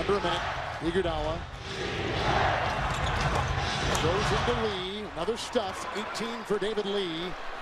For a minute, Iguodala goes into Lee. Another stuff, 18 for David Lee.